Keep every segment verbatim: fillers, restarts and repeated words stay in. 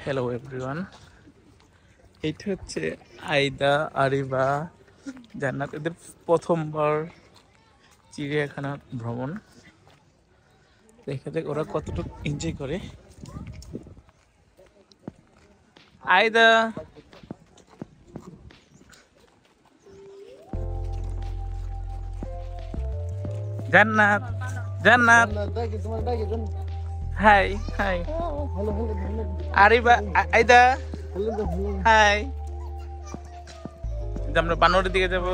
Hello everyone, এইটা হচ্ছে আইদা, আরিবা, জান্নাত। এদের প্রথমবার চিড়িয়াখানা ভ্রমণ। দেখা যাক ওরা কতটুকু এনজয় করে। Aida, Jannat, Jannat, hi hi, Ariba, Aida, hi. আমরা বানরের দিকে যাবো।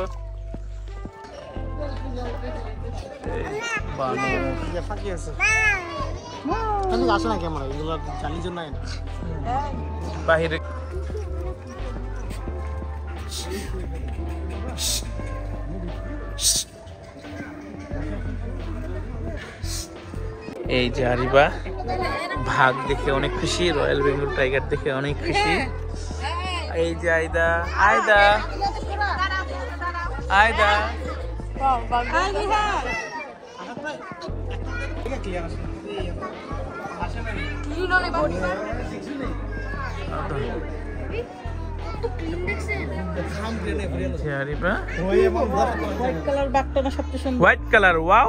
বাহিরে এই যে আরিবা ভাগ দেখে অনেক খুশি, রয়্যাল বেঙ্গল টাইগার দেখে অনেক খুশি। এই যে Aida, Aida, Aida, white colour, wow.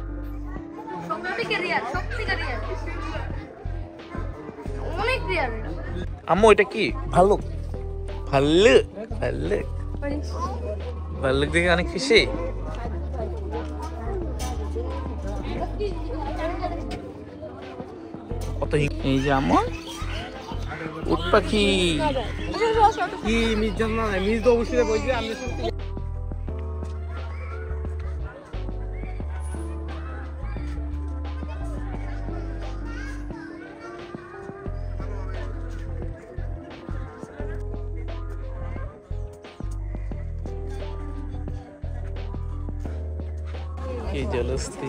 আম্মু এটা কি? ভাল্লুক, ভাল্লুক, ভাল্লুক, ভাল্লুক দেখে অনেক খুশি। কত এই যে আম্মু উট পাখি কি মিস জন্য মিস তো অবশ্যই বলছি আমি কি জলস্তি।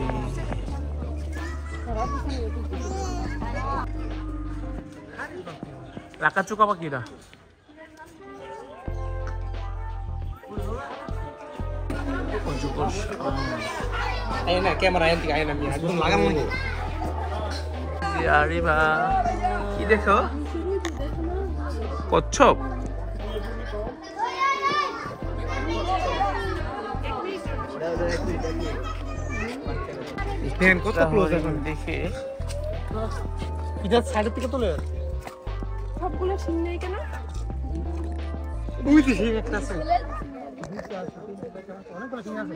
লাকা চুকা পাখিরা ক্যামেরা আরিবা কি দেখো? কচ্ছপ, কত ক্লোজ এখন দেখে। এটা সাইডের থেকে তোলে সবগুলো সিন নেই কেন? ওই যে সিন একটা আছে, অনেকগুলো সিন আছে।